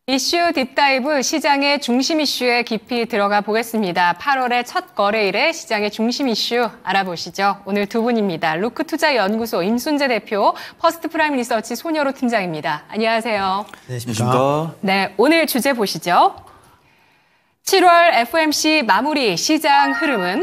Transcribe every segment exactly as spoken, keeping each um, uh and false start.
이슈 딥다이브 시장의 중심 이슈에 깊이 들어가 보겠습니다. 팔월의 첫 거래일에 시장의 중심 이슈 알아보시죠. 오늘 두 분입니다. 루크투자연구소 임순재 대표, 퍼스트프라임 리서치 손여로 팀장입니다. 안녕하세요. 안녕하십니까. 네, 오늘 주제 보시죠. 칠월 에프오엠씨 마무리 시장 흐름은?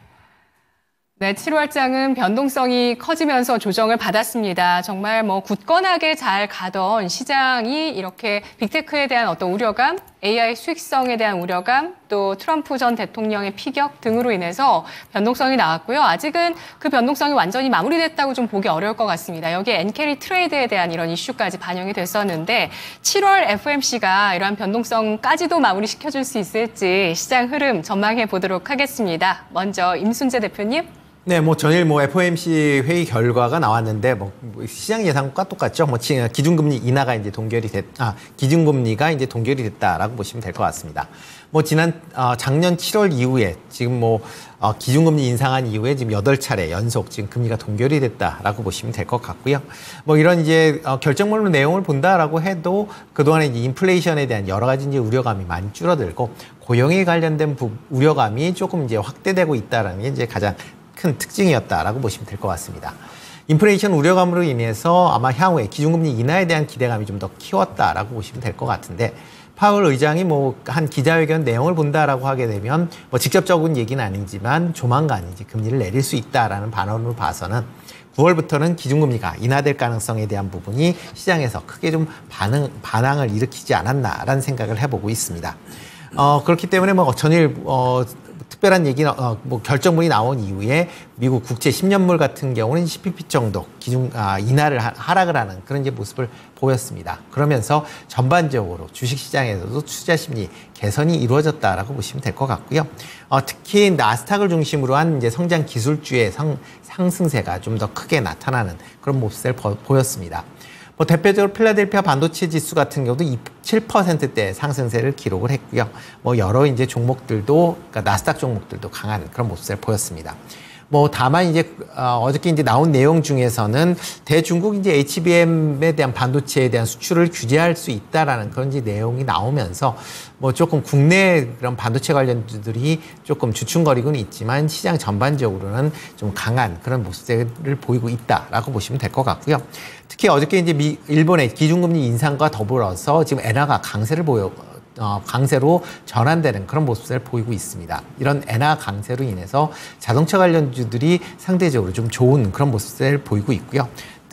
네, 칠월장은 변동성이 커지면서 조정을 받았습니다. 정말 뭐 굳건하게 잘 가던 시장이 이렇게 빅테크에 대한 어떤 우려감, 에이아이 수익성에 대한 우려감, 또 트럼프 전 대통령의 피격 등으로 인해서 변동성이 나왔고요. 아직은 그 변동성이 완전히 마무리됐다고 좀 보기 어려울 것 같습니다. 여기에 엔캐리 트레이드에 대한 이런 이슈까지 반영이 됐었는데 칠월 에프오엠씨가 이러한 변동성까지도 마무리시켜줄 수 있을지 시장 흐름 전망해 보도록 하겠습니다. 먼저 임순재 대표님. 네, 뭐 전일 뭐 에프오엠씨 회의 결과가 나왔는데 뭐 시장 예상과 똑같죠. 뭐 기준금리 인하가 이제 동결이 됐, 아 기준금리가 이제 동결이 됐다라고 보시면 될 것 같습니다. 뭐 지난 어, 작년 칠월 이후에 지금 뭐 어, 기준금리 인상한 이후에 지금 여덟 차례 연속 지금 금리가 동결이 됐다라고 보시면 될 것 같고요. 뭐 이런 이제 어, 결정문로 내용을 본다라고 해도 그동안에 이제 인플레이션에 대한 여러 가지 이제 우려감이 많이 줄어들고 고용에 관련된 부, 우려감이 조금 이제 확대되고 있다라는 게 이제 가장 큰 특징이었다라고 보시면 될 것 같습니다. 인플레이션 우려감으로 인해서 아마 향후에 기준금리 인하에 대한 기대감이 좀 더 키웠다라고 보시면 될 것 같은데 파월 의장이 뭐 한 기자회견 내용을 본다라고 하게 되면 뭐 직접적인 얘기는 아니지만 조만간 이제 금리를 내릴 수 있다라는 반언으로 봐서는 구월부터는 기준금리가 인하될 가능성에 대한 부분이 시장에서 크게 좀 반응, 반항을 일으키지 않았나라는 생각을 해보고 있습니다. 어, 그렇기 때문에 뭐 전일 어, 특별한 얘기, 어, 뭐 결정문이 나온 이후에 미국 국채 십 년물 같은 경우는 십 피피 정도 기준 아, 인하를 하, 하락을 하는 그런 이제 모습을 보였습니다. 그러면서 전반적으로 주식시장에서도 투자 심리 개선이 이루어졌다라고 보시면 될 것 같고요. 어, 특히 나스닥을 중심으로 한 이제 성장 기술주의 상, 상승세가 좀 더 크게 나타나는 그런 모습을 보, 보였습니다. 뭐 대표적으로 필라델피아 반도체 지수 같은 경우도 칠 퍼센트대 상승세를 기록을 했고요. 뭐 여러 이제 종목들도, 그러니까 나스닥 종목들도 강한 그런 모습을 보였습니다. 뭐 다만 이제 어, 어저께 이제 나온 내용 중에서는 대중국 이제 에이치비엠에 대한 반도체에 대한 수출을 규제할 수 있다라는 그런 이제 내용이 나오면서 뭐 조금 국내 그런 반도체 관련주들이 조금 주춤거리고는 있지만 시장 전반적으로는 좀 강한 그런 모습을 보이고 있다라고 보시면 될 것 같고요. 특히 어저께 이제 미, 일본의 기준금리 인상과 더불어서 지금 엔화가 강세를 보여. 어, 강세로 전환되는 그런 모습을 보이고 있습니다. 이런 엔화 강세로 인해서 자동차 관련주들이 상대적으로 좀 좋은 그런 모습을 보이고 있고요.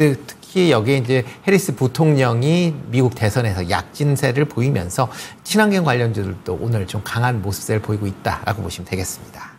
특히 여기에 이제 해리스 부통령이 미국 대선에서 약진세를 보이면서 친환경 관련주들도 오늘 좀 강한 모습을 보이고 있다라고 보시면 되겠습니다.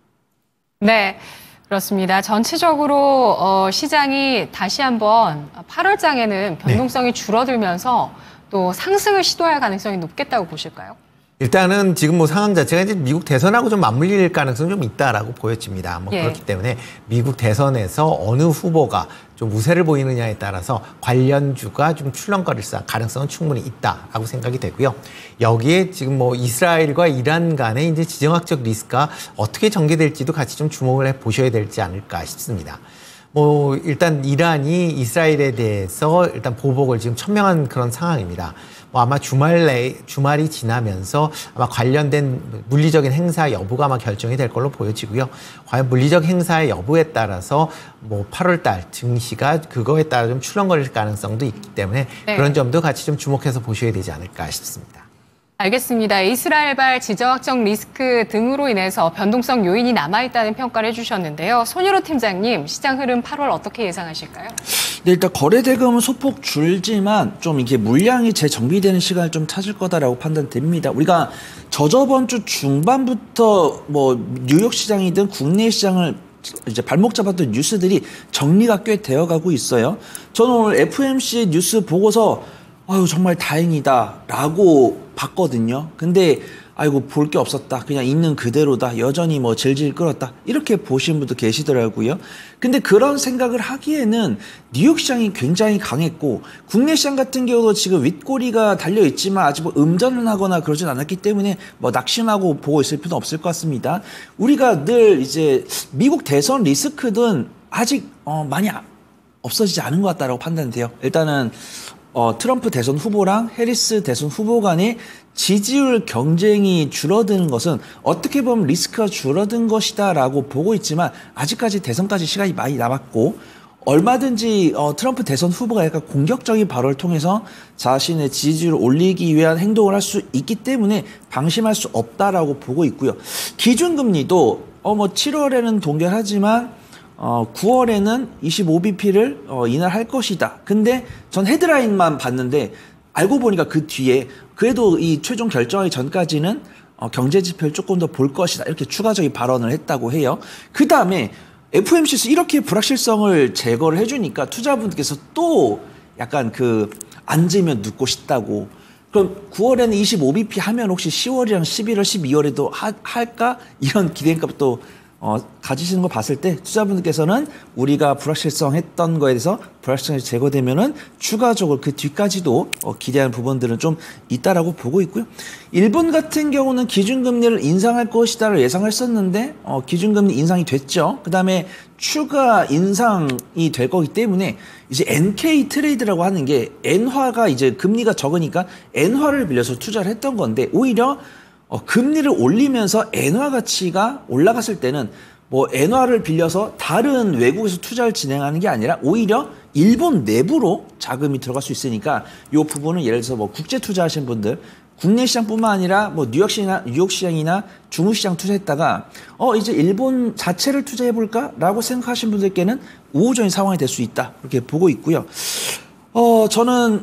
네. 그렇습니다. 전체적으로 어, 시장이 다시 한번 팔월장에는 변동성이 네. 줄어들면서 또 상승을 시도할 가능성이 높겠다고 보실까요? 일단은 지금 뭐 상황 자체가 이제 미국 대선하고 좀 맞물릴 가능성이 좀 있다라고 보여집니다. 뭐 예. 그렇기 때문에 미국 대선에서 어느 후보가 좀 우세를 보이느냐에 따라서 관련주가 좀 출렁거릴 가능성은 충분히 있다라고 생각이 되고요. 여기에 지금 뭐 이스라엘과 이란 간의 이제 지정학적 리스크가 어떻게 전개될지도 같이 좀 주목을 해 보셔야 되지 않을까 싶습니다. 뭐 일단 이란이 이스라엘에 대해서 일단 보복을 지금 천명한 그런 상황입니다. 뭐 아마 주말 내 주말이 지나면서 아마 관련된 물리적인 행사 여부가 아마 결정이 될 걸로 보여지고요. 과연 물리적 행사의 여부에 따라서 뭐 팔월 달 증시가 그거에 따라 좀 출렁거릴 가능성도 있기 때문에 네. 그런 점도 같이 좀 주목해서 보셔야 되지 않을까 싶습니다. 알겠습니다. 이스라엘발 지정학적 리스크 등으로 인해서 변동성 요인이 남아있다는 평가를 해주셨는데요. 손여로 팀장님, 시장 흐름 팔월 어떻게 예상하실까요? 네, 일단 거래 대금은 소폭 줄지만 좀 이게 물량이 재정비되는 시간을 좀 찾을 거다라고 판단됩니다. 우리가 저저번 주 중반부터 뭐 뉴욕 시장이든 국내 시장을 이제 발목 잡았던 뉴스들이 정리가 꽤 되어가고 있어요. 저는 오늘 에프오엠씨 뉴스 보고서 아유 정말 다행이다라고 봤거든요. 근데 아이고 볼 게 없었다. 그냥 있는 그대로다. 여전히 뭐 질질 끌었다. 이렇게 보신 분도 계시더라고요. 근데 그런 생각을 하기에는 뉴욕 시장이 굉장히 강했고 국내 시장 같은 경우도 지금 윗꼬리가 달려 있지만 아직 뭐 음전을 하거나 그러진 않았기 때문에 뭐 낙심하고 보고 있을 필요는 없을 것 같습니다. 우리가 늘 이제 미국 대선 리스크든 아직 어 많이 없어지지 않은 것 같다라고 판단돼요. 일단은 어, 트럼프 대선 후보랑 해리스 대선 후보 간의 지지율 경쟁이 줄어드는 것은 어떻게 보면 리스크가 줄어든 것이다라고 보고 있지만 아직까지 대선까지 시간이 많이 남았고 얼마든지 어, 트럼프 대선 후보가 약간 공격적인 발언을 통해서 자신의 지지율을 올리기 위한 행동을 할 수 있기 때문에 방심할 수 없다라고 보고 있고요. 기준금리도 어, 뭐 칠월에는 동결하지만 어, 구월에는 이십오 비피를 어, 인하할 것이다. 근데 전 헤드라인만 봤는데 알고 보니까 그 뒤에 그래도 이 최종 결정하기 전까지는 어, 경제 지표를 조금 더 볼 것이다. 이렇게 추가적인 발언을 했다고 해요. 그 다음에 에프오엠씨에서 이렇게 불확실성을 제거를 해주니까 투자분들께서 또 약간 그 앉으면 눕고 싶다고. 그럼 구월에는 이십오 비피 하면 혹시 시월이랑 십일월, 십이월에도 하, 할까? 이런 기대감도 또 어, 가지시는 거 봤을 때 투자분들께서는 우리가 불확실성 했던 거에 대해서 불확실성이 제거되면은 추가적으로 그 뒤까지도 어, 기대하는 부분들은 좀 있다라고 보고 있고요. 일본 같은 경우는 기준금리를 인상할 것이다를 예상했었는데 어, 기준금리 인상이 됐죠. 그 다음에 추가 인상이 될 거기 때문에 이제 엔케이 트레이드라고 하는 게 엔화가 이제 금리가 적으니까 엔화를 빌려서 투자를 했던 건데 오히려 어, 금리를 올리면서 엔화 가치가 올라갔을 때는 뭐 엔화를 빌려서 다른 외국에서 투자를 진행하는 게 아니라 오히려 일본 내부로 자금이 들어갈 수 있으니까 이 부분은 예를 들어서 뭐 국제 투자하시는 분들 국내 시장뿐만 아니라 뭐 뉴욕 시장이나 뉴욕 시장이나 중국 시장 투자했다가 어 이제 일본 자체를 투자해 볼까라고 생각하시는 분들께는 우호적인 상황이 될 수 있다 이렇게 보고 있고요. 어 저는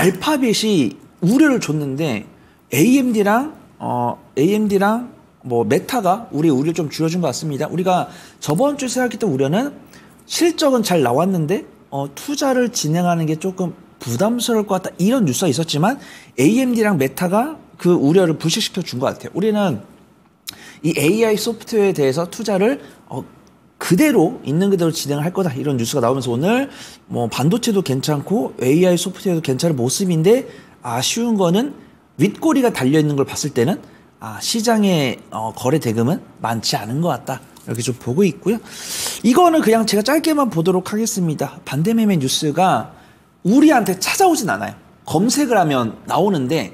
알파벳이 우려를 줬는데 에이엠디랑 어, 에이엠디랑 뭐 메타가 우리 우려를 좀 줄여준 것 같습니다. 우리가 저번 주에 생각했던 우려는 실적은 잘 나왔는데 어, 투자를 진행하는 게 조금 부담스러울 것 같다 이런 뉴스가 있었지만 에이엠디랑 메타가 그 우려를 불식시켜 준 것 같아요. 우리는 이 에이아이 소프트웨어에 대해서 투자를 어, 그대로 있는 그대로 진행을 할 거다 이런 뉴스가 나오면서 오늘 뭐 반도체도 괜찮고 에이아이 소프트웨어도 괜찮은 모습인데 아쉬운 거는 윗꼬리가 달려있는 걸 봤을 때는 아, 시장의 어, 거래 대금은 많지 않은 것 같다. 이렇게 좀 보고 있고요. 이거는 그냥 제가 짧게만 보도록 하겠습니다. 반대매매 뉴스가 우리한테 찾아오진 않아요. 검색을 하면 나오는데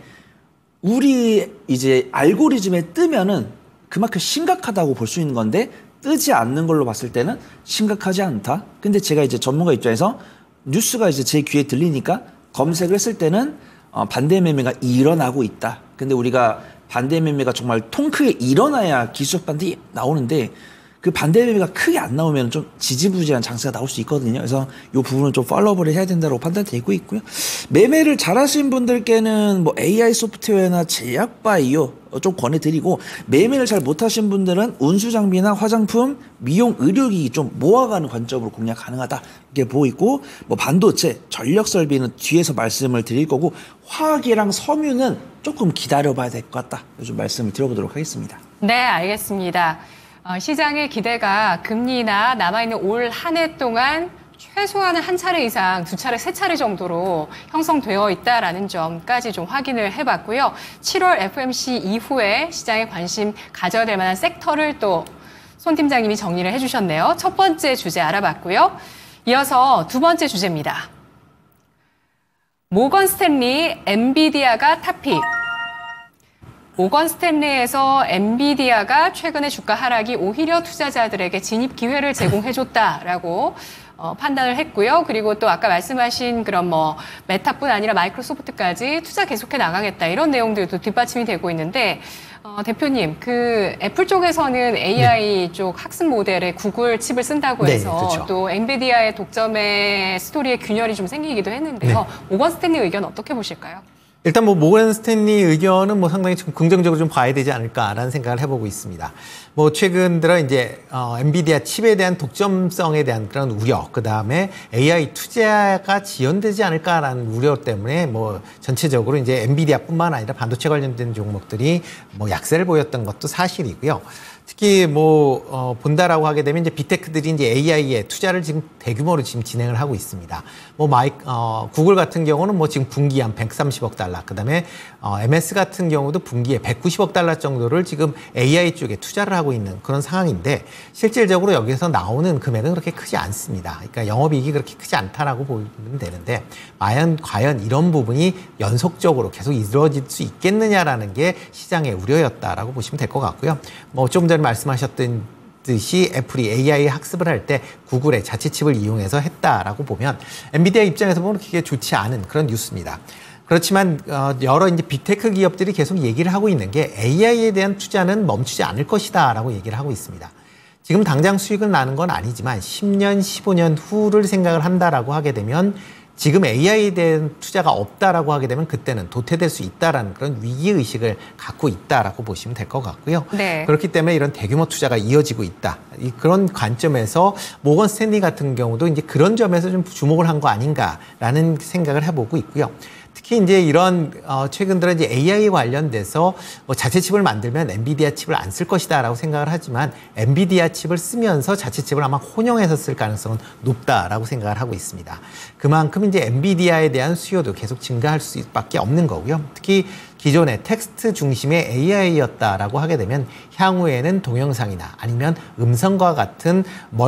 우리 이제 알고리즘에 뜨면은 그만큼 심각하다고 볼 수 있는 건데 뜨지 않는 걸로 봤을 때는 심각하지 않다. 근데 제가 이제 전문가 입장에서 뉴스가 이제 제 귀에 들리니까 검색을 했을 때는 어, 반대 매매가 일어나고 있다. 근데 우리가 반대 매매가 정말 통 크게 일어나야 기술적 반등이 나오는데 그 반대 매매가 크게 안 나오면 좀 지지부진한 장세가 나올 수 있거든요. 그래서 이 부분은 좀 팔로우를 해야 된다고 판단되고 있고요. 매매를 잘하신 분들께는 뭐 에이아이 소프트웨어나 제약바이오 좀 권해드리고 매매를 잘 못하신 분들은 운수장비나 화장품, 미용, 의료기기 좀 모아가는 관점으로 공략 가능하다 이렇게 보고 있고 뭐 반도체, 전력설비는 뒤에서 말씀을 드릴 거고 화학이랑 섬유는 조금 기다려봐야 될 것 같다. 좀 말씀을 드려보도록 하겠습니다. 네, 알겠습니다. 어, 시장의 기대가 금리나 남아있는 올 한 해 동안 최소한은 한 차례 이상, 두 차례, 세 차례 정도로 형성되어 있다라는 점까지 좀 확인을 해봤고요. 칠월 에프오엠씨 이후에 시장에 관심 가져야 될 만한 섹터를 또 손 팀장님이 정리를 해주셨네요. 첫 번째 주제 알아봤고요. 이어서 두 번째 주제입니다. 모건 스탠리, 엔비디아가 탑픽. 모건 스탠리에서 엔비디아가 최근의 주가 하락이 오히려 투자자들에게 진입 기회를 제공해줬다라고 어, 판단을 했고요. 그리고 또 아까 말씀하신 그런 뭐 메타뿐 아니라 마이크로소프트까지 투자 계속해 나가겠다 이런 내용들도 뒷받침이 되고 있는데 어, 대표님 그 애플 쪽에서는 에이아이 네. 쪽 학습 모델에 구글 칩을 쓴다고 해서 네, 그렇죠. 또 엔비디아의 독점의 스토리에 균열이 좀 생기기도 했는데요. 네. 모건 스탠리 의견 어떻게 보실까요? 일단 뭐 모건 스탠리 의견은 뭐 상당히 좀 긍정적으로 좀 봐야 되지 않을까라는 생각을 해보고 있습니다. 뭐 최근 들어 이제 어, 엔비디아 칩에 대한 독점성에 대한 그런 우려, 그 다음에 에이아이 투자가 지연되지 않을까라는 우려 때문에 뭐 전체적으로 이제 엔비디아뿐만 아니라 반도체 관련된 종목들이 뭐 약세를 보였던 것도 사실이고요. 특히 뭐 어, 본다라고 하게 되면 이제 빅테크들이 이제 에이아이에 투자를 지금 대규모로 지금 진행을 하고 있습니다. 뭐 마이 어, 구글 같은 경우는 뭐 지금 분기 한 백삼십억 달러, 그다음에 어, 엠에스 같은 경우도 분기에 백구십억 달러 정도를 지금 에이아이 쪽에 투자를 하고 있는 그런 상황인데 실질적으로 여기서 나오는 금액은 그렇게 크지 않습니다. 그러니까 영업이익이 그렇게 크지 않다라고 보면 되는데 과연 과연 이런 부분이 연속적으로 계속 이루어질 수 있겠느냐라는 게 시장의 우려였다라고 보시면 될 것 같고요. 뭐 좀 전에 말씀하셨던 듯이 애플이 에이아이 학습을 할 때 구글의 자체 칩을 이용해서 했다라고 보면 엔비디아 입장에서 보면 그게 좋지 않은 그런 뉴스입니다. 그렇지만 어, 여러 이제 빅테크 기업들이 계속 얘기를 하고 있는 게 에이아이에 대한 투자는 멈추지 않을 것이다라고 얘기를 하고 있습니다. 지금 당장 수익을 나는 건 아니지만 십 년, 십오 년 후를 생각을 한다라고 하게 되면 지금 에이아이에 대한 투자가 없다라고 하게 되면 그때는 도태될 수 있다라는 그런 위기의식을 갖고 있다라고 보시면 될 것 같고요. 네. 그렇기 때문에 이런 대규모 투자가 이어지고 있다. 이 그런 관점에서 모건 스탠리 같은 경우도 이제 그런 점에서 좀 주목을 한 거 아닌가라는 생각을 해보고 있고요. 특히 이제 이런 어 최근 들어 이제 에이아이 관련돼서 뭐 자체 칩을 만들면 엔비디아 칩을 안 쓸 것이다라고 생각을 하지만 엔비디아 칩을 쓰면서 자체 칩을 아마 혼용해서 쓸 가능성은 높다라고 생각을 하고 있습니다. 그만큼 이제 엔비디아에 대한 수요도 계속 증가할 수밖에 없는 거고요. 특히 기존의 텍스트 중심의 에이아이였다라고 하게 되면 향후에는 동영상이나 아니면 음성과 같은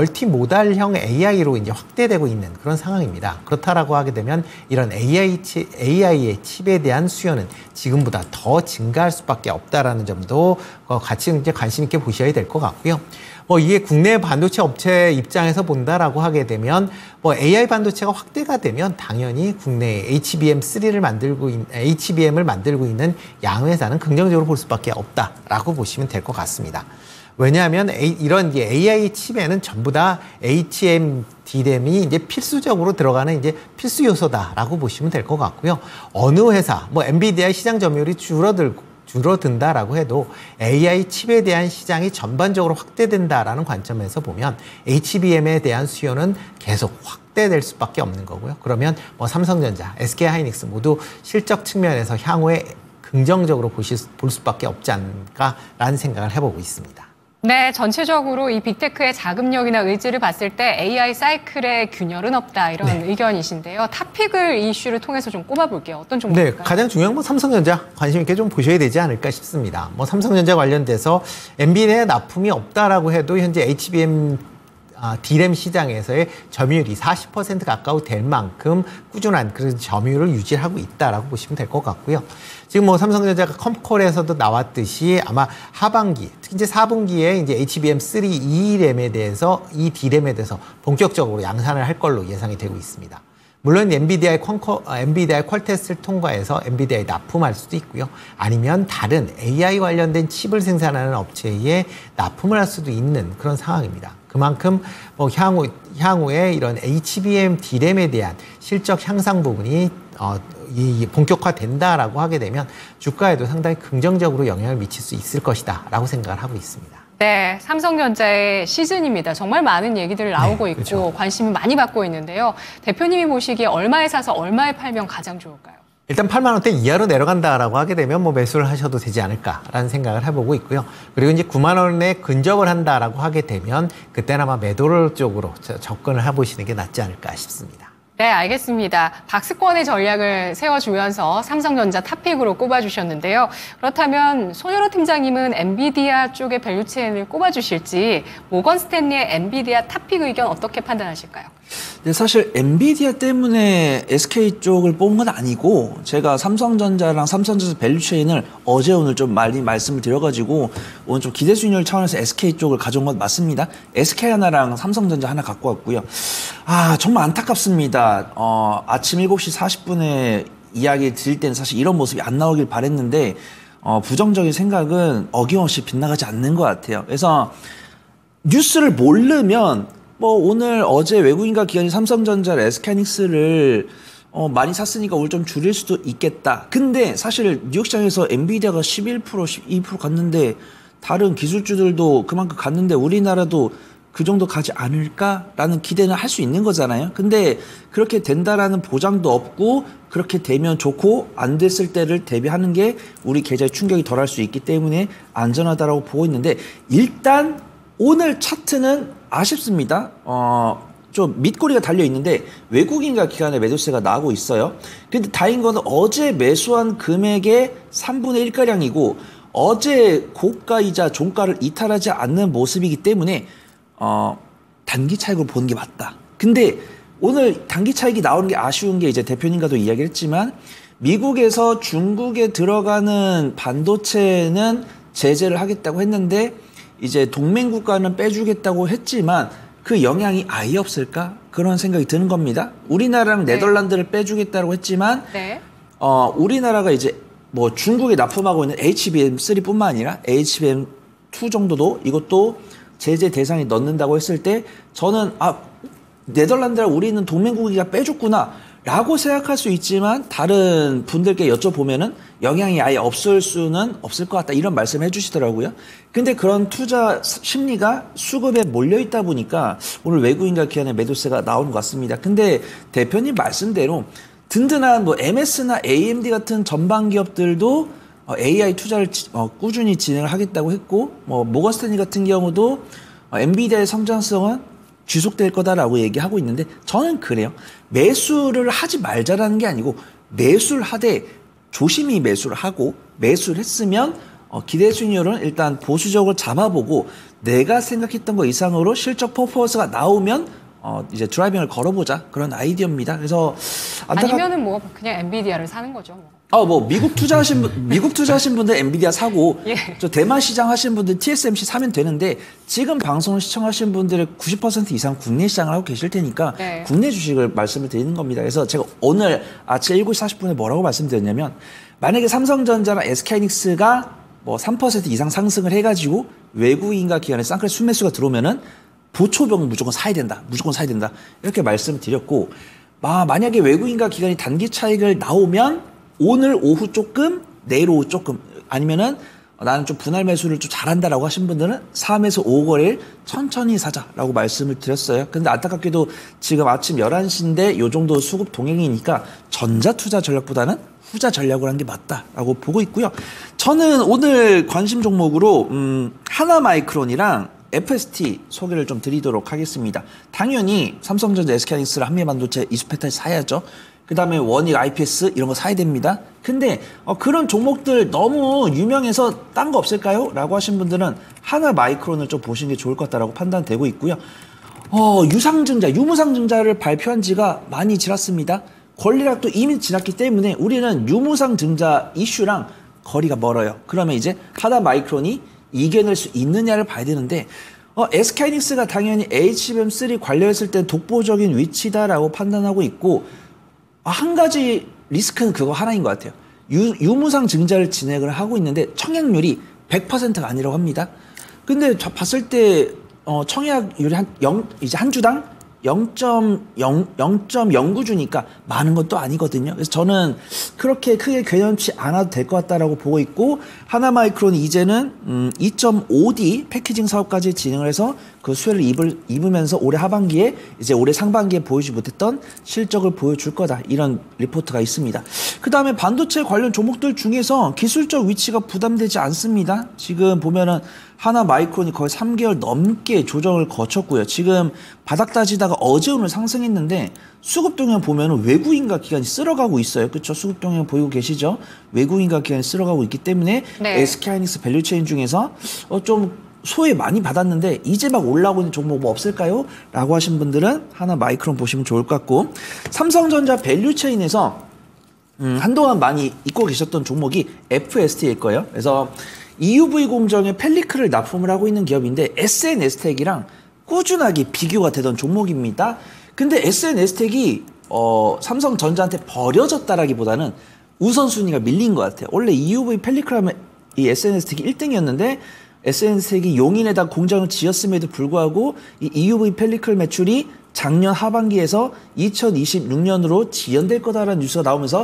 멀티모달형 에이아이로 이제 확대되고 있는 그런 상황입니다. 그렇다라고 하게 되면 이런 에이아이 칩, 에이아이의 칩에 대한 수요는 지금보다 더 증가할 수밖에 없다라는 점도 같이 이제 관심 있게 보셔야 될 것 같고요. 뭐 이게 국내 반도체 업체 입장에서 본다라고 하게 되면 뭐 에이아이 반도체가 확대가 되면 당연히 국내에 에이치비엠 쓰리를 만들고 있는 에이치비엠을 만들고 있는 양회사는 긍정적으로 볼 수밖에 없다라고 보시면 될 것 같습니다. 왜냐하면 이런 에이아이 칩에는 전부 다 에이치엠 디램이 이제 필수적으로 들어가는 이제 필수 요소다라고 보시면 될 것 같고요. 어느 회사, 뭐 엔비디아의 시장 점유율이 줄어들고 줄어든다라고 해도 에이아이 칩에 대한 시장이 전반적으로 확대된다라는 관점에서 보면 에이치비엠에 대한 수요는 계속 확대될 수밖에 없는 거고요. 그러면 뭐 삼성전자, 에스케이하이닉스 모두 실적 측면에서 향후에 긍정적으로 보실, 볼 수밖에 없지 않을까라는 생각을 해보고 있습니다. 네, 전체적으로 이 빅테크의 자금력이나 의지를 봤을 때 에이아이 사이클의 균열은 없다 이런 네. 의견이신데요. 탑픽을 이 이슈를 통해서 좀 꼽아볼게요. 어떤 종목일까요? 네, 가장 중요한 건 삼성전자 관심 있게 좀 보셔야 되지 않을까 싶습니다. 뭐 삼성전자 관련돼서 엔비디아 납품이 없다라고 해도 현재 에이치비엠 아, 디램 시장에서의 점유율이 사십 퍼센트 가까이 될 만큼 꾸준한 그런 점유율을 유지하고 있다라고 보시면 될 것 같고요. 지금 뭐 삼성전자가 컴콜에서도 나왔듯이 아마 하반기, 특히 이제 사 분기에 이제 에이치비엠 쓰리 이램에 대해서 이 디램에 대해서 본격적으로 양산을 할 걸로 예상이 되고 있습니다. 물론 엔비디아의 퀄, 엔비디아의 퀄 테스트를 통과해서 엔비디아에 납품할 수도 있고요. 아니면 다른 에이아이 관련된 칩을 생산하는 업체에 납품을 할 수도 있는 그런 상황입니다. 그만큼 뭐 향후, 향후에 이런 에이치비엠 디램에 대한 실적 향상 부분이 어, 이 본격화된다라고 하게 되면 주가에도 상당히 긍정적으로 영향을 미칠 수 있을 것이다라고 생각을 하고 있습니다. 네, 삼성전자의 시즌입니다. 정말 많은 얘기들 나오고 네, 있고 그렇죠. 관심을 많이 받고 있는데요. 대표님이 보시기에 얼마에 사서 얼마에 팔면 가장 좋을까요? 일단 팔만 원대 이하로 내려간다라고 하게 되면 뭐 매수를 하셔도 되지 않을까라는 생각을 해보고 있고요. 그리고 이제 구만 원에 근접을 한다라고 하게 되면 그때는 아마 매도를 쪽으로 접근을 해보시는 게 낫지 않을까 싶습니다. 네, 알겠습니다. 박스권의 전략을 세워주면서 삼성전자 탑픽으로 꼽아주셨는데요. 그렇다면 손현호 팀장님은 엔비디아 쪽의 밸류체인을 꼽아주실지 모건 스탠리의 엔비디아 탑픽 의견 어떻게 판단하실까요? 근데 사실 엔비디아 때문에 에스케이 쪽을 뽑은 건 아니고 제가 삼성전자랑 삼성전자 밸류체인을 어제 오늘 좀 많이 말씀을 드려가지고 오늘 좀 기대 수익률 차원에서 에스케이 쪽을 가져온 건 맞습니다. 에스케이 하나랑 삼성전자 하나 갖고 왔고요. 아 정말 안타깝습니다. 어, 아침 일곱 시 사십 분에 이야기 드릴 때는 사실 이런 모습이 안 나오길 바랬는데 어, 부정적인 생각은 어김없이 빗나가지 않는 것 같아요. 그래서 뉴스를 모르면 뭐 오늘 어제 외국인과 기관이 삼성전자, 에스케이하이닉스를 어 많이 샀으니까 오늘 좀 줄일 수도 있겠다. 근데 사실 뉴욕 시장에서 엔비디아가 십일 퍼센트, 십이 퍼센트 갔는데 다른 기술주들도 그만큼 갔는데 우리나라도 그 정도 가지 않을까라는 기대는 할 수 있는 거잖아요. 근데 그렇게 된다라는 보장도 없고 그렇게 되면 좋고 안 됐을 때를 대비하는 게 우리 계좌에 충격이 덜할 수 있기 때문에 안전하다라고 보고 있는데 일단 오늘 차트는 아쉽습니다. 어, 좀 밑꼬리가 달려 있는데 외국인과 기관의 매도세가 나오고 있어요. 근데 다행인 건 어제 매수한 금액의 삼분의 일가량이고 어제 고가이자 종가를 이탈하지 않는 모습이기 때문에 어, 단기 차익으로 보는 게 맞다. 근데 오늘 단기 차익이 나오는 게 아쉬운 게 이제 대표님과도 이야기를 했지만 미국에서 중국에 들어가는 반도체는 제재를 하겠다고 했는데 이제 동맹 국가는 빼주겠다고 했지만 그 영향이 아예 없을까? 그런 생각이 드는 겁니다. 우리나라랑 네. 네덜란드를 빼주겠다고 했지만 네. 어, 우리나라가 이제 뭐 중국에 납품하고 있는 에이치비엠 쓰리뿐만 아니라 에이치비엠 투 정도도 이것도 제재 대상에 넣는다고 했을 때 저는 아 네덜란드랑 우리는 동맹국이가 빼줬구나 라고 생각할 수 있지만 다른 분들께 여쭤보면은 영향이 아예 없을 수는 없을 것 같다 이런 말씀 해주시더라고요. 근데 그런 투자 심리가 수급에 몰려있다 보니까 오늘 외국인과 기관의 매도세가 나오는 것 같습니다. 근데 대표님 말씀대로 든든한 뭐 엠에스나 에이엠디 같은 전방 기업들도 에이아이 투자를 꾸준히 진행을 하겠다고 했고 뭐 모건스탠리 같은 경우도 엔비디아의 성장성은 지속될 거다라고 얘기하고 있는데 저는 그래요. 매수를 하지 말자라는 게 아니고 매수를 하되 조심히 매수를 하고 매수를 했으면 어, 기대 수익률은 일단 보수적으로 잡아보고 내가 생각했던 거 이상으로 실적 퍼포먼스가 나오면 어, 이제 드라이빙을 걸어보자 그런 아이디어입니다. 그래서 안타깝... 아니면은 뭐 그냥 엔비디아를 사는 거죠. 뭐. 어, 뭐 미국 투자하신 분, 미국 투자하신 분들 엔비디아 사고 예. 저 대만 시장 하신 분들 티에스엠씨 사면 되는데 지금 방송을 시청하신 분들의 구십 퍼센트 이상 국내 시장을 하고 계실 테니까 네. 국내 주식을 말씀을 드리는 겁니다. 그래서 제가 오늘 아침 일곱 시 사십 분에 뭐라고 말씀드렸냐면 만약에 삼성전자나 에스케이하이닉스가 뭐 삼 퍼센트 이상 상승을 해가지고 외국인과 기관의 쌍끌 순매수가 들어오면은 보초병 무조건 사야 된다. 무조건 사야 된다. 이렇게 말씀을 드렸고 아, 만약에 외국인과 기관이 단기 차익을 나오면 오늘 오후 조금 내일 오후 조금 아니면은 나는 좀 분할 매수를 좀 잘한다라고 하신 분들은 삼에서 오 거래일 천천히 사자라고 말씀을 드렸어요. 근데 안타깝게도 지금 아침 열한 시인데 요 정도 수급 동행이니까 전자 투자 전략보다는 후자 전략을 한 게 맞다라고 보고 있고요. 저는 오늘 관심 종목으로 음, 하나마이크론이랑 에프에스티 소개를 좀 드리도록 하겠습니다. 당연히 삼성전자, 에스케이하이닉스를 한미반도체 이수페탈 사야죠. 그 다음에 원익, 아이피에스 이런 거 사야 됩니다. 근데 어, 그런 종목들 너무 유명해서 딴 거 없을까요? 라고 하신 분들은 하나마이크론을 좀 보시는 게 좋을 것 같다라고 판단되고 있고요. 어, 유상증자, 유무상증자를 발표한 지가 많이 지났습니다. 권리락도 이미 지났기 때문에 우리는 유무상증자 이슈랑 거리가 멀어요. 그러면 이제 하나마이크론이 이겨낼 수 있느냐를 봐야 되는데 어, 에스케이하이닉스가 당연히 에이치비엠 쓰리 관련했을 때 독보적인 위치다라고 판단하고 있고 한 가지 리스크는 그거 하나인 것 같아요. 유, 유무상 증자를 진행을 하고 있는데 청약률이 백 퍼센트가 아니라고 합니다. 근데 저 봤을 때 어, 청약률이 한 영, 이제 한 주당 영 점 영구 주니까 많은 것도 아니거든요. 그래서 저는 그렇게 크게 괴념치 않아도 될 것 같다라고 보고 있고 하나마이크론이 이제는 음, 이 점 오 디 패키징 사업까지 진행을 해서 그 수혜를 입을, 입으면서 올해 하반기에 이제 올해 상반기에 보여주지 못했던 실적을 보여줄 거다 이런 리포트가 있습니다. 그 다음에 반도체 관련 종목들 중에서 기술적 위치가 부담되지 않습니다. 지금 보면은 하나마이크론이 거의 삼 개월 넘게 조정을 거쳤고요. 지금 바닥 따지다가 어제 오늘 상승했는데 수급 동향 보면 외국인과 기관이 쓸어가고 있어요. 그렇죠? 수급 동향 보이고 계시죠? 외국인과 기관이 쓸어가고 있기 때문에 네. 에스케이하이닉스 밸류체인 중에서 어, 좀 소외 많이 받았는데 이제 막 올라오고 있는 종목 뭐 없을까요? 라고 하신 분들은 하나마이크론 보시면 좋을 것 같고 삼성전자 밸류체인에서 음, 한동안 많이 잊고 계셨던 종목이 에프에스티일 거예요. 그래서 이유브이 공정에 펠리클을 납품을 하고 있는 기업인데 에스엔에스텍이랑 꾸준하게 비교가 되던 종목입니다. 근데 에스엔에스텍이 어, 삼성전자한테 버려졌다라기보다는 우선순위가 밀린 것 같아요. 원래 이유브이 펠리클 하면 이 에스엔에스텍이 일 등이었는데 에스엔에스텍이 용인에다 공장을 지었음에도 불구하고 이 이유브이 펠리클 매출이 작년 하반기에서 이천이십육 년으로 지연될 거다라는 뉴스가 나오면서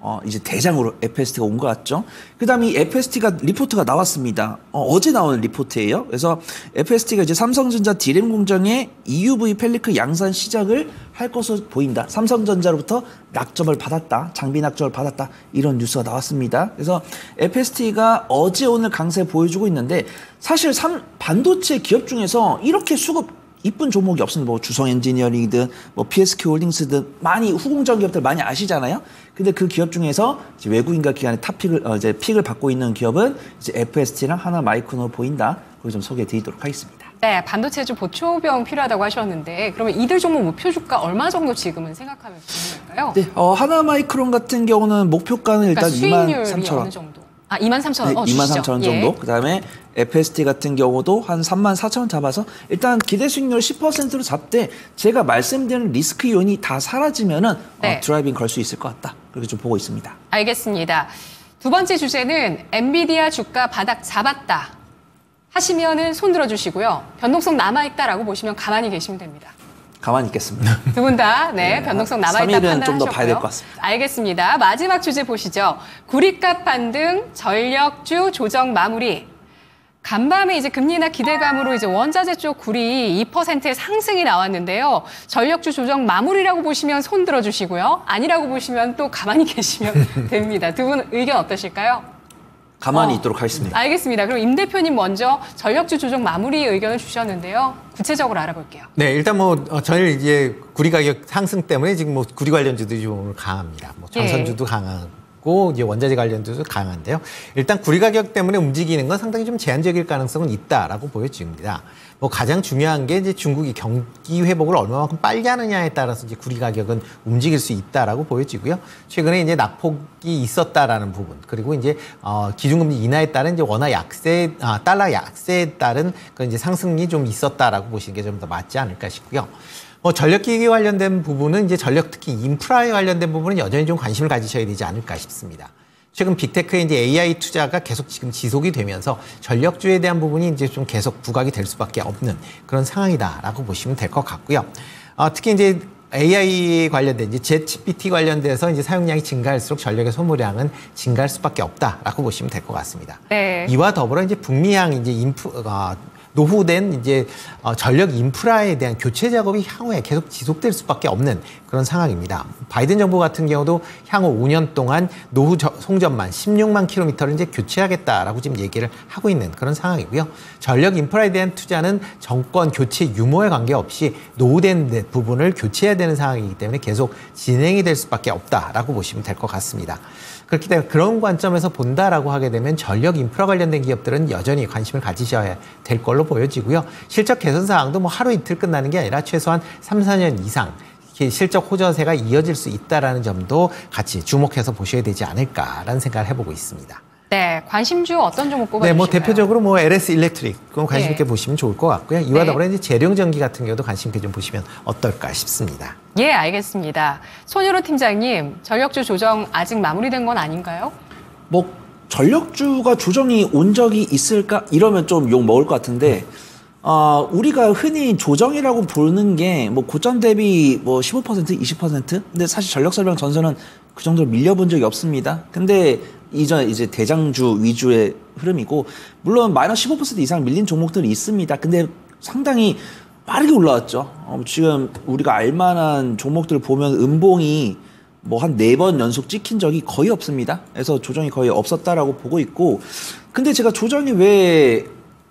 어, 이제 대장으로 에프에스티가 온 것 같죠. 그 다음에 이 에프에스티가 리포트가 나왔습니다. 어, 어제 나온 리포트예요. 그래서 에프에스티가 이제 삼성전자 디램 공정의 이유브이 펠리클 양산 시작을 할 것으로 보인다. 삼성전자로부터 낙점을 받았다. 장비 낙점을 받았다. 이런 뉴스가 나왔습니다. 그래서 에프에스티가 어제 오늘 강세 보여주고 있는데 사실 삼, 반도체 기업 중에서 이렇게 수급 이쁜 종목이 없습니다. 뭐 주성 엔지니어링이든 뭐 피에스케이 홀딩스든 많이 후공정 기업들 많이 아시잖아요. 근데 그 기업 중에서 이제 외국인과 기관의 탑픽을 어, 이제 픽을 받고 있는 기업은 이제 에프에스티랑 하나마이크론으로 보인다. 거기 좀 소개해드리도록 하겠습니다. 네, 반도체주 보초병 필요하다고 하셨는데 그러면 이들 종목 목표 주가 얼마 정도 지금은 생각하면 좋을까요? 네, 어, 하나마이크론 같은 경우는 목표가는 일단 그러니까 이만 삼천 원. 어느 정도? 아, 이만 삼천 원. 네, 어, 이만 삼천 원 정도. 예. 그다음에 에프에스티 같은 경우도 한 삼만 사천 원 잡아서 일단 기대 수익률 십 퍼센트로 잡되 제가 말씀드린 리스크 요인이 다 사라지면은 네. 어, 드라이빙 걸 수 있을 것 같다. 그렇게 좀 보고 있습니다. 알겠습니다. 두 번째 주제는 엔비디아 주가 바닥 잡았다 하시면은 손 들어주시고요. 변동성 남아있다라고 보시면 가만히 계시면 됩니다. 가만히 있겠습니다. 두 분 다 네, 변동성 남아있다 삼 일은 판단하셨고요. 좀 더 봐야 될 것 같습니다. 알겠습니다. 마지막 주제 보시죠. 구리값 반등, 전력주 조정 마무리. 간밤에 이제 금리나 기대감으로 이제 원자재 쪽 구리 이 퍼센트의 상승이 나왔는데요. 전력주 조정 마무리라고 보시면 손 들어주시고요. 아니라고 보시면 또 가만히 계시면 됩니다. 두 분 의견 어떠실까요? 가만히 어, 있도록 하겠습니다. 알겠습니다. 그럼 임 대표님 먼저 전력주 조정 마무리 의견을 주셨는데요. 구체적으로 알아볼게요. 네, 일단 뭐 어, 전일 이제 구리 가격 상승 때문에 지금 뭐 구리 관련주들이 좀 강합니다. 뭐 전선주도 예. 강하고 이제 원자재 관련주도 강한데요. 일단 구리 가격 때문에 움직이는 건 상당히 좀 제한적일 가능성은 있다라고 보여집니다. 뭐 가장 중요한 게 이제 중국이 경기 회복을 얼마만큼 빨리 하느냐에 따라서 이제 구리 가격은 움직일 수 있다라고 보여지고요. 최근에 이제 낙폭이 있었다라는 부분, 그리고 이제 어 기준금리 인하에 따른 이제 원화 약세, 아, 달러 약세에 따른 그 이제 상승이 좀 있었다라고 보시는 게 좀 더 맞지 않을까 싶고요. 뭐 전력기기 관련된 부분은 이제 전력 특히 인프라에 관련된 부분은 여전히 좀 관심을 가지셔야 되지 않을까 싶습니다. 최근 빅테크의 이제 에이아이 투자가 계속 지금 지속이 되면서 전력주에 대한 부분이 이제 좀 계속 부각이 될 수밖에 없는 그런 상황이다라고 보시면 될 것 같고요. 어, 특히 이제 에이아이 관련된 이제 챗지피티 관련돼서 이제 사용량이 증가할수록 전력의 소모량은 증가할 수밖에 없다라고 보시면 될 것 같습니다. 네. 이와 더불어 이제 북미향 이제 인프 어, 노후된 이제 어, 전력 인프라에 대한 교체 작업이 향후에 계속 지속될 수밖에 없는 그런 상황입니다. 바이든 정부 같은 경우도 향후 오 년 동안 노후 저, 송전만 십육만 킬로미터를 이제 교체하겠다라고 지금 얘기를 하고 있는 그런 상황이고요. 전력 인프라에 대한 투자는 정권 교체 유무에 관계없이 노후된 부분을 교체해야 되는 상황이기 때문에 계속 진행이 될 수밖에 없다라고 보시면 될 것 같습니다. 그렇기 때문에 그런 관점에서 본다라고 하게 되면 전력 인프라 관련된 기업들은 여전히 관심을 가지셔야 될 걸로 보여지고요. 실적 개선 사항도 뭐 하루 이틀 끝나는 게 아니라 최소한 삼, 사 년 이상 실적 호전세가 이어질 수 있다는 점도 같이 주목해서 보셔야 되지 않을까라는 생각을 해보고 있습니다. 네, 관심주 어떤 종목 꼽아주실까요? 네, 뭐 대표적으로 뭐 엘에스 일렉트릭 그럼 관심 있게 네. 보시면 좋을 것 같고요. 이와 네. 더불어 이제 재룡전기 같은 경우도 관심 있게 좀 보시면 어떨까 싶습니다. 예, 알겠습니다. 손유로 팀장님, 전력주 조정 아직 마무리된 건 아닌가요? 뭐 전력주가 조정이 온 적이 있을까? 이러면 좀 욕 먹을 것 같은데 어, 우리가 흔히 조정이라고 보는 게 뭐 고점 대비 뭐 십오 퍼센트, 이십 퍼센트? 근데 사실 전력설명 전선은 그 정도로 밀려본 적이 없습니다. 근데 이전 이제 대장주 위주의 흐름이고 물론 마이너스 십오 퍼센트 이상 밀린 종목들이 있습니다. 근데 상당히 빠르게 올라왔죠. 어, 지금 우리가 알만한 종목들 보면 음봉이 뭐 한 네 번 연속 찍힌 적이 거의 없습니다. 그래서 조정이 거의 없었다라고 보고 있고 근데 제가 조정이 왜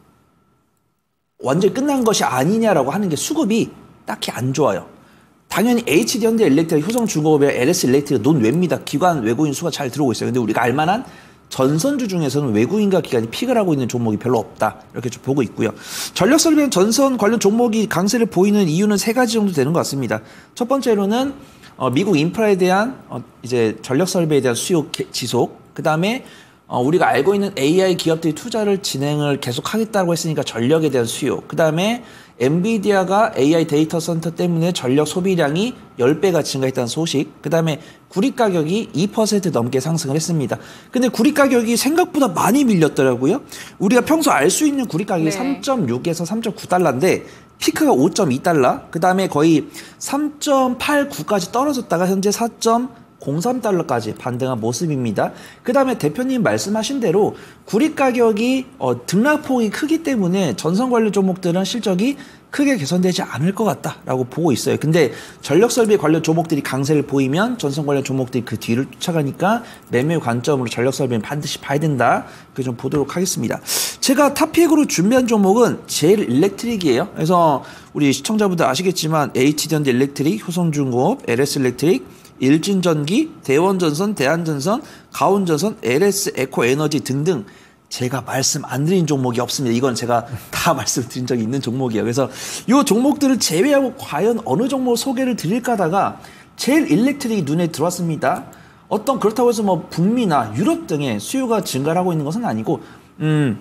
완전히 끝난 것이 아니냐라고 하는 게 수급이 딱히 안 좋아요. 당연히 에이치디현대 일렉트릭, 효성중공업이나 엘에스 일렉트릭 논외입니다. 기관 외국인 수가 잘 들어오고 있어요. 근데 우리가 알만한 전선주 중에서는 외국인과 기관이 픽을 하고 있는 종목이 별로 없다. 이렇게 좀 보고 있고요. 전력설비는 전선 관련 종목이 강세를 보이는 이유는 세 가지 정도 되는 것 같습니다. 첫 번째로는 어, 미국 인프라에 대한 어, 이제 전력설비에 대한 수요 개, 지속. 그 다음에 어, 우리가 알고 있는 에이아이 기업들이 투자를 진행을 계속 하겠다고 했으니까 전력에 대한 수요. 그 다음에 엔비디아가 에이아이 데이터 센터 때문에 전력 소비량이 십 배가 증가했다는 소식. 그 다음에 구리 가격이 이 퍼센트 넘게 상승을 했습니다. 근데 구리 가격이 생각보다 많이 밀렸더라고요. 우리가 평소 알 수 있는 구리 가격이 네. 삼 점 육에서 삼 점 구 달러인데 피크가 오 점 이 달러. 그 다음에 거의 삼 점 팔구까지 떨어졌다가 현재 사 점 공삼 달러까지 반등한 모습입니다. 그 다음에 대표님 말씀하신 대로 구리 가격이 어, 등락폭이 크기 때문에 전선 관련 종목들은 실적이 크게 개선되지 않을 것 같다라고 보고 있어요. 근데 전력 설비 관련 종목들이 강세를 보이면 전선 관련 종목들이 그 뒤를 쫓아가니까 매매 관점으로 전력 설비는 반드시 봐야 된다. 그렇게 좀 보도록 하겠습니다. 제가 탑픽으로 준비한 종목은 제일 일렉트릭이에요. 그래서 우리 시청자분들 아시겠지만 에이치디언드 일렉트릭, 효성중공업, 엘에스 일렉트릭, 일진전기, 대원전선, 대한전선, 가온전선, 엘에스 에코에너지 등등 제가 말씀 안 드린 종목이 없습니다. 이건 제가 다 말씀드린 적이 있는 종목이에요. 그래서 이 종목들을 제외하고 과연 어느 종목 소개를 드릴까 하다가 제일 일렉트릭이 눈에 들어왔습니다. 어떤 그렇다고 해서 뭐 북미나 유럽 등의 수요가 증가하고 있는 것은 아니고 음,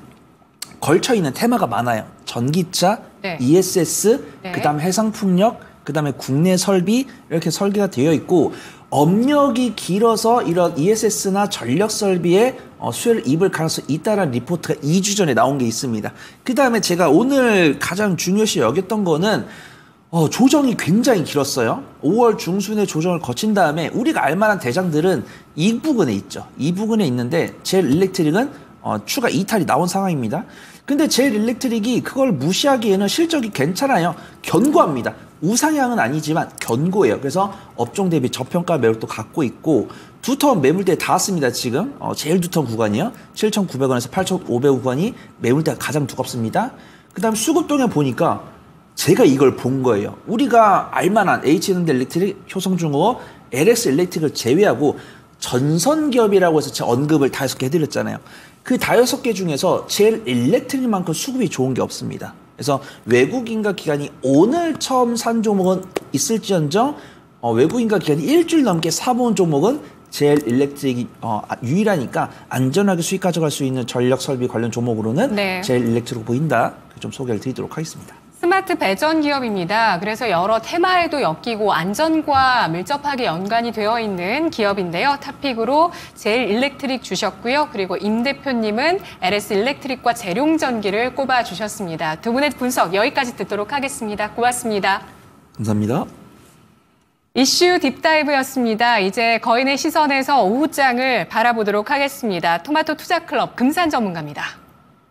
걸쳐있는 테마가 많아요. 전기차, 네. 이에스에스, 네. 그다음 해상풍력, 그다음에 국내 설비 이렇게 설계가 되어 있고 업력이 길어서 이런 이에스에스나 전력 설비에 어, 수혜를 입을 가능성이 있다는 리포트가 이 주 전에 나온 게 있습니다. 그 다음에 제가 오늘 가장 중요시 여겼던 거는 어, 조정이 굉장히 길었어요. 오월 중순에 조정을 거친 다음에 우리가 알만한 대장들은 이 부근에 있죠. 이 부근에 있는데 제일 일렉트릭은 어, 추가 이탈이 나온 상황입니다. 근데 제일 일렉트릭이 그걸 무시하기에는 실적이 괜찮아요. 견고합니다. 우상향은 아니지만 견고해요. 그래서 업종 대비 저평가 매력도 갖고 있고 두터운 매물대에 닿았습니다. 지금 어, 제일 두터운 구간이요. 칠천구백 원에서 팔천오백 원 구간이 매물대가 가장 두껍습니다. 그 다음 수급동에 보니까 제가 이걸 본 거예요. 우리가 알만한 에이치엔드 일렉트릭, 효성중공업, 엘엑스 일렉트릭을 제외하고 전선기업이라고 해서 제가 언급을 다섯 개 해드렸잖아요. 그 다여섯 개 중에서 제일 일렉트릭만큼 수급이 좋은 게 없습니다. 그래서 외국인과 기관이 오늘 처음 산 종목은 있을지언정 어, 외국인과 기관이 일주일 넘게 사모은 종목은 제일 일렉트릭이 어, 유일하니까 안전하게 수익 가져갈 수 있는 전력 설비 관련 종목으로는 네. 제일 일렉트릭으로 보인다. 좀 소개를 드리도록 하겠습니다. 스마트 배전 기업입니다. 그래서 여러 테마에도 엮이고 안전과 밀접하게 연관이 되어 있는 기업인데요. 탑픽으로 제일 일렉트릭 주셨고요. 그리고 임 대표님은 엘에스 일렉트릭과 재룡전기를 꼽아주셨습니다. 두 분의 분석 여기까지 듣도록 하겠습니다. 고맙습니다. 감사합니다. 이슈 딥다이브였습니다. 이제 거인의 시선에서 오후장을 바라보도록 하겠습니다. 토마토 투자클럽 금산 전문가입니다.